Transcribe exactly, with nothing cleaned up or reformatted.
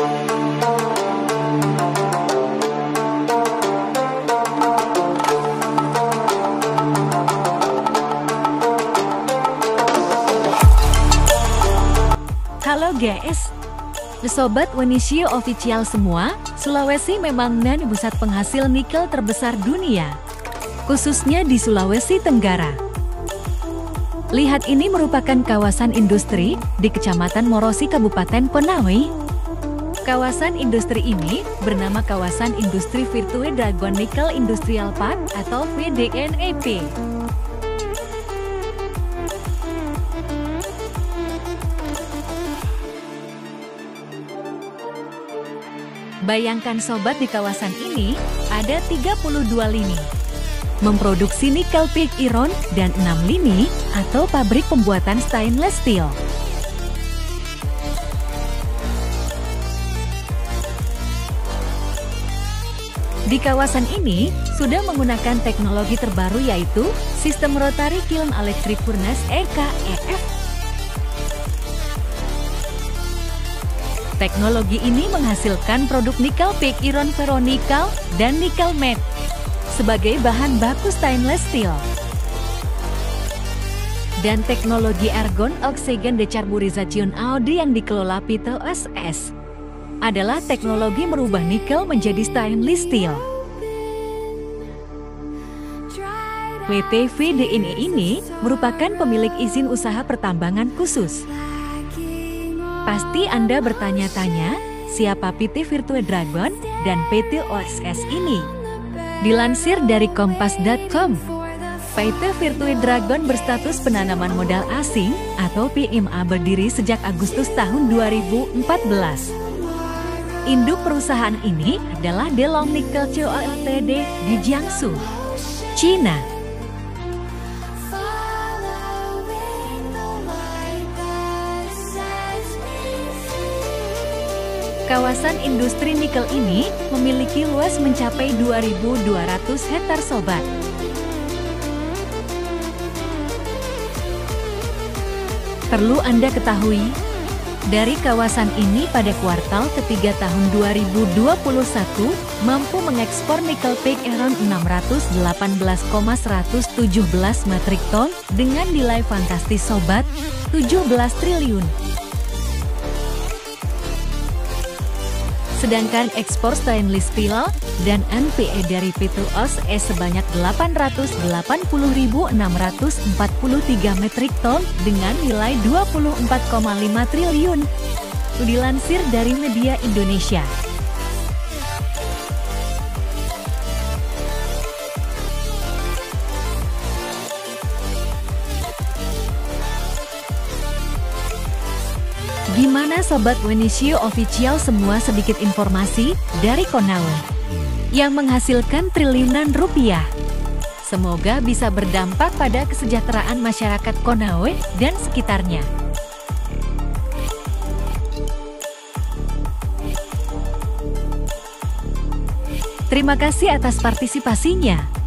Halo guys, Sobat Wenishio Official semua, Sulawesi memang nan pusat penghasil nikel terbesar dunia, khususnya di Sulawesi Tenggara. Lihat, ini merupakan kawasan industri di Kecamatan Morosi, Kabupaten Konawe. Kawasan industri ini bernama Kawasan Industri Virtue Dragon Nickel Industrial Park atau V D N E P. Bayangkan sobat, di kawasan ini ada tiga puluh dua lini memproduksi nikel pig iron dan enam lini atau pabrik pembuatan stainless steel. Di kawasan ini sudah menggunakan teknologi terbaru, yaitu sistem Rotary Kiln Electric Furnace (R K E F). Teknologi ini menghasilkan produk nikel pig iron ferronikel dan nikel matte sebagai bahan baku stainless steel. Dan teknologi argon oxygen decarburization Audi yang dikelola P T O S S adalah teknologi merubah nikel menjadi stainless steel. P T V D N E ini merupakan pemilik izin usaha pertambangan khusus. Pasti Anda bertanya-tanya, siapa P T Virtue Dragon dan P T O S S ini? Dilansir dari kompas titik com, P T Virtue Dragon berstatus penanaman modal asing atau P M A berdiri sejak Agustus tahun dua ribu empat belas. Induk perusahaan ini adalah Delong Nickel Co Ltd di Jiangsu, China. Kawasan industri nikel ini memiliki luas mencapai dua ribu dua ratus hektar sobat. Perlu Anda ketahui, dari kawasan ini pada kuartal ketiga tahun dua ribu dua puluh satu mampu mengekspor nikel pig iron enam ratus delapan belas koma seratus tujuh belas metrik ton dengan nilai fantastis sobat, tujuh belas triliun. Sedangkan ekspor stainless steel dan N P E dari P T O S S sebanyak delapan ratus delapan puluh ribu enam ratus empat puluh tiga metrik ton dengan nilai dua puluh empat koma lima triliun. Dilansir dari media Indonesia. Gimana Sobat Wenishio Official semua, sedikit informasi dari Konawe yang menghasilkan triliunan rupiah. Semoga bisa berdampak pada kesejahteraan masyarakat Konawe dan sekitarnya. Terima kasih atas partisipasinya.